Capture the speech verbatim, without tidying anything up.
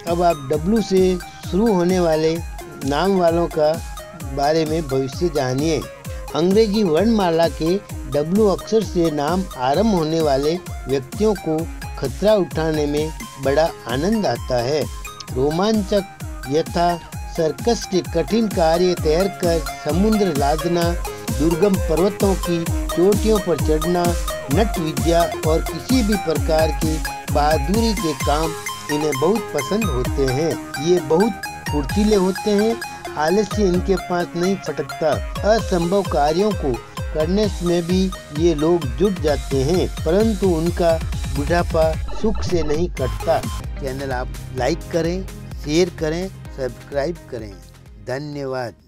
अब आप डब्लू से शुरू होने वाले नाम वालों का बारे में भविष्य जानिए। अंग्रेजी वर्णमाला के डब्लू अक्षर से नाम आरंभ होने वाले व्यक्तियों को खतरा उठाने में बड़ा आनंद आता है। रोमांचक यथा सर्कस के कठिन कार्य तैरकर समुद्र लादना, दुर्गम पर्वतों की चोटियों पर चढ़ना, नट विद्या और किसी भी प्रकार की बहादुरी के काम इन्हें बहुत पसंद होते हैं। ये बहुत फुर्तीले होते हैं, आलस्य इनके पास नहीं फटकता। असंभव कार्यों को करने में भी ये लोग जुट जाते हैं, परंतु उनका बुढ़ापा सुख से नहीं कटता। चैनल आप लाइक करें, शेयर करें, सब्सक्राइब करें। धन्यवाद।